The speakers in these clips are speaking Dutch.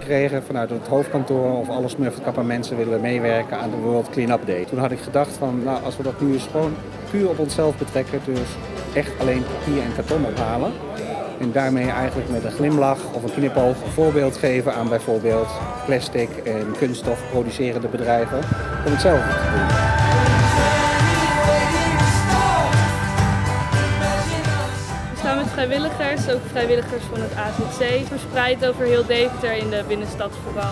gekregen vanuit het hoofdkantoor of alle Smurfit mensen willen meewerken aan de World Cleanup Day. Toen had ik gedacht van, nou, als we dat nu eens gewoon puur op onszelf betrekken, dus echt alleen papier en karton ophalen. En daarmee eigenlijk met een glimlach of een knipoog een voorbeeld geven aan bijvoorbeeld plastic en kunststof producerende bedrijven om hetzelfde te doen. We staan met vrijwilligers, ook vrijwilligers van het AZC, verspreid over heel Deventer in de binnenstad vooral.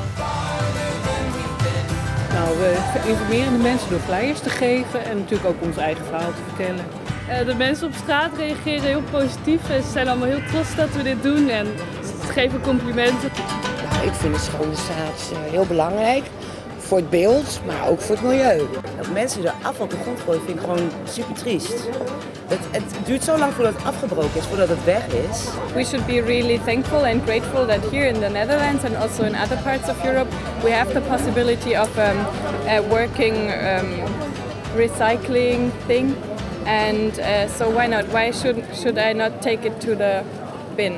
Nou, we informeren de mensen door flyers te geven en natuurlijk ook ons eigen verhaal te vertellen. De mensen op straat reageren heel positief en ze zijn allemaal heel trots dat we dit doen en ze geven complimenten. Nou, ik vind het schone heel belangrijk. Voor het beeld, maar ook voor het milieu. Dat mensen er afval op de grond gooien vind ik gewoon super triest. Het duurt zo lang voordat het afgebroken is, voordat het weg is. We should be really thankful and grateful that here in the Netherlands and also in other parts of Europe we have the possibility of a working recycling thing. And so why not? Why should I not take it to the bin?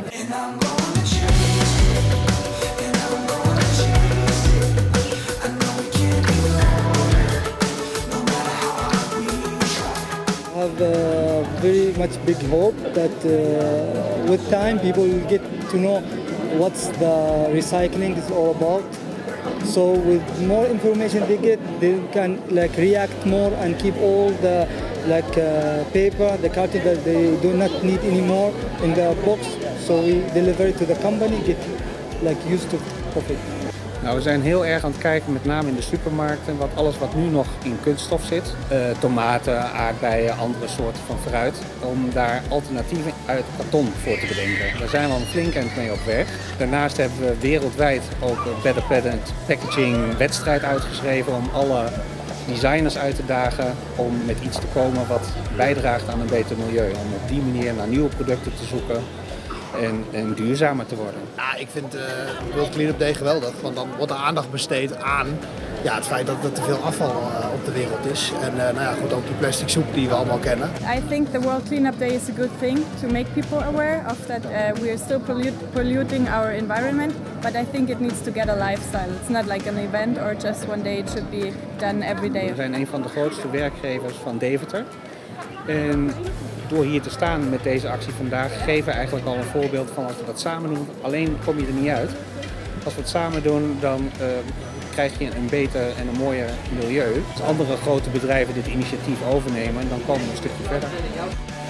I have very much big hope that with time people will get to know what's the recycling is all about. So with more information they get, they can like react more and keep all the paper, the carton that they do not need anymore in the box. So we deliver it to the company, get like used to it. Nou, we zijn heel erg aan het kijken, met name in de supermarkten, alles wat nu nog in kunststof zit. Tomaten, aardbeien, andere soorten van fruit. Om daar alternatieven uit karton voor te bedenken. Daar zijn we al een flink eind mee op weg. Daarnaast hebben we wereldwijd ook een Better Planet Packaging wedstrijd uitgeschreven om alle designers uit te dagen om met iets te komen wat bijdraagt aan een beter milieu. Om op die manier naar nieuwe producten te zoeken. En duurzamer te worden. Ja, ik vind World Cleanup Day geweldig, want dan wordt er aandacht besteed aan het feit dat er te veel afval op de wereld is. En nou ja, goed, ook die plastic soep die we allemaal kennen. I think the World Cleanup Day is a good thing to make people aware of that we are still polluting our environment, but I think it needs to get a lifestyle. It's not like an event or just one day, it should be done every day. We zijn een van de grootste werkgevers van Deventer. En door hier te staan met deze actie vandaag geven we eigenlijk al een voorbeeld van als we dat samen doen. Alleen kom je er niet uit. Als we het samen doen, dan krijg je een beter en een mooier milieu. Als andere grote bedrijven dit initiatief overnemen, dan komen we een stukje verder.